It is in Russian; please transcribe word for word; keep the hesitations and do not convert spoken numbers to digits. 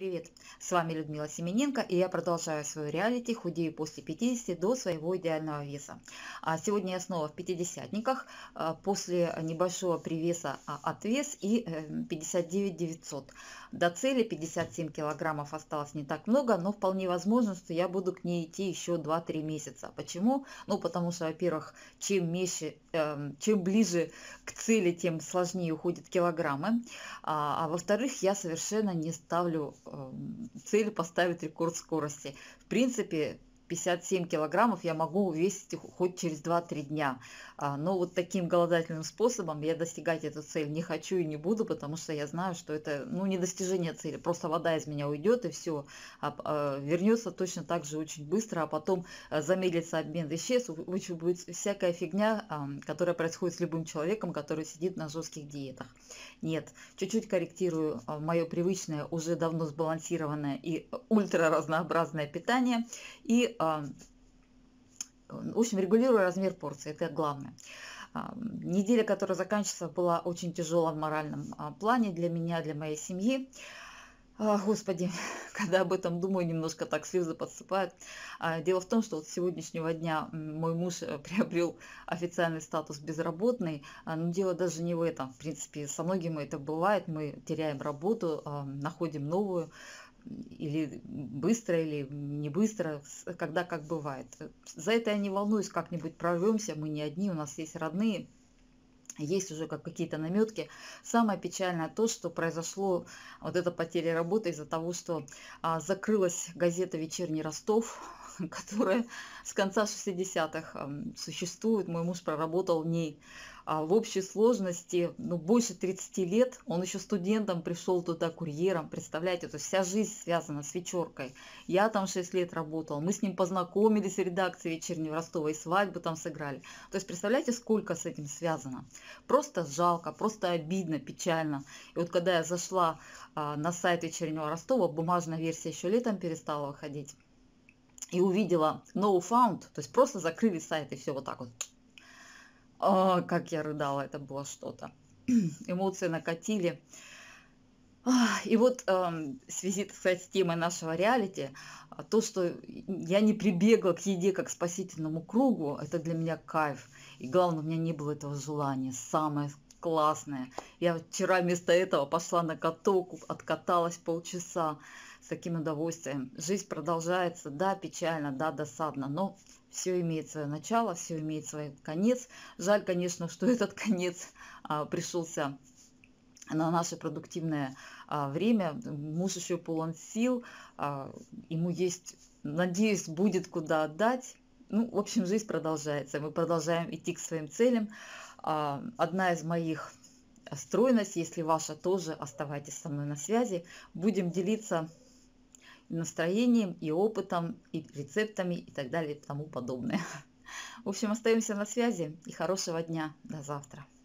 Привет! С вами Людмила Семененко, и я продолжаю свою реалити «Худею после пятидесяти до своего идеального веса». А сегодня я снова в пятидесятниках, а, после небольшого привеса а, от вес и э, пятьдесят девять девятьсот. До цели пятьдесят семь килограммов осталось не так много, но вполне возможно, что я буду к ней идти еще два-три месяца. Почему? Ну, потому что, во-первых, чем меньше, э, чем ближе к цели, тем сложнее уходят килограммы. А, а во-вторых, я совершенно не ставлю э, цель поставить рекорд скорости. В принципе, пятьдесят семь килограммов я могу весить хоть через два-три дня. А, но вот таким голодательным способом я достигать эту цель не хочу и не буду, потому что я знаю, что это ну, не достижение цели. Просто вода из меня уйдет и все. А, а, вернется точно так же очень быстро, а потом а, замедлится обмен веществ. Очень будет всякая фигня, а, которая происходит с любым человеком, который сидит на жестких диетах. Нет, чуть-чуть корректирую а, мое привычное, уже давно сбалансированное и ультра разнообразное питание. И а, в общем, регулирую размер порции, это главное. А, неделя, которая заканчивается, была очень тяжелая в моральном а, плане для меня, для моей семьи. А, Господи, когда об этом думаю, немножко так слезы подсыпают. А, дело в том, что вот с сегодняшнего дня м, мой муж э, приобрел официальный статус безработный. А, но дело даже не в этом. В принципе, со многими это бывает. Мы теряем работу, а, находим новую. Или быстро, или не быстро, когда как бывает. За это я не волнуюсь, как-нибудь прорвемся, мы не одни, у нас есть родные, есть уже как какие-то наметки. Самое печальное то, что произошло вот эта потеря работы из-за того, что а, закрылась газета «Вечерний Ростов», которая с конца шестидесятых а, существует. Мой муж проработал в ней а, в общей сложности ну, больше тридцати лет. Он еще студентом пришел туда курьером. Представляете, то есть вся жизнь связана с вечеркой. Я там шесть лет работал. Мы с ним познакомились в редакции «Вечернего Ростова» и свадьбу там сыграли. То есть представляете, сколько с этим связано. Просто жалко, просто обидно, печально. И вот когда я зашла а, на сайт «Вечернего Ростова», бумажная версия еще летом перестала выходить, и увидела no found, то есть просто закрыли сайт и все вот так вот. О, как я рыдала, это было что-то. Эмоции накатили. И вот э, в связи, так сказать, с темой нашего реалити, то, что я не прибегла к еде как к спасительному кругу, это для меня кайф. И главное, у меня не было этого желания. Самое классное. Я вчера вместо этого пошла на каток, откаталась полчаса с таким удовольствием. Жизнь продолжается. Да, печально, да, досадно, но все имеет свое начало, все имеет свой конец. Жаль, конечно, что этот конец а, пришелся на наше продуктивное а, время. Муж еще полон сил, а, ему есть, надеюсь, будет куда отдать. Ну, в общем, жизнь продолжается. Мы продолжаем идти к своим целям. А, одна из моих стройность, если ваша тоже, оставайтесь со мной на связи. Будем делиться и настроением, и опытом, и рецептами, и так далее, и тому подобное. В общем, остаемся на связи. И хорошего дня. До завтра.